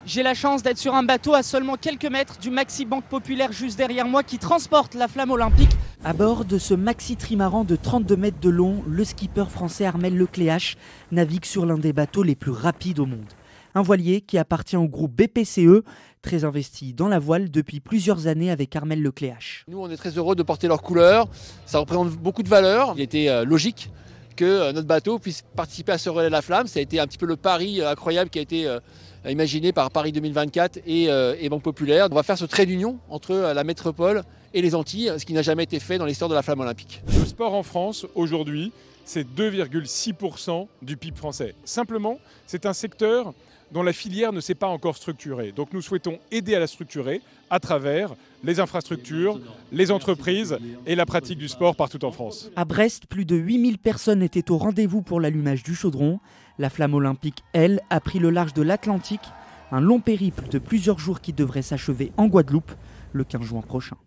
J'ai la chance d'être sur un bateau à seulement quelques mètres du Maxi Banque Populaire juste derrière moi qui transporte la flamme olympique. À bord de ce maxi trimaran de 32 mètres de long, le skipper français Armel Lecléache navigue sur l'un des bateaux les plus rapides au monde. Un voilier qui appartient au groupe BPCE, très investi dans la voile depuis plusieurs années avec Armel Lecléache. Nous, on est très heureux de porter leurs couleurs. Ça représente beaucoup de valeur. Il était logique que notre bateau puisse participer à ce relais de la flamme. Ça a été un petit peu le pari incroyable qui a été imaginé par Paris 2024 et Banque Populaire. On va faire ce trait d'union entre la métropole et les Antilles, ce qui n'a jamais été fait dans l'histoire de la flamme olympique. Le sport en France, aujourd'hui, c'est 2,6% du PIB français. Simplement, c'est un secteur dont la filière ne s'est pas encore structurée. Donc nous souhaitons aider à la structurer à travers les infrastructures, les entreprises et la pratique du sport partout en France. À Brest, plus de 8000 personnes étaient au rendez-vous pour l'allumage du chaudron. La flamme olympique, elle, a pris le large de l'Atlantique. Un long périple de plusieurs jours qui devrait s'achever en Guadeloupe le 15 juin prochain.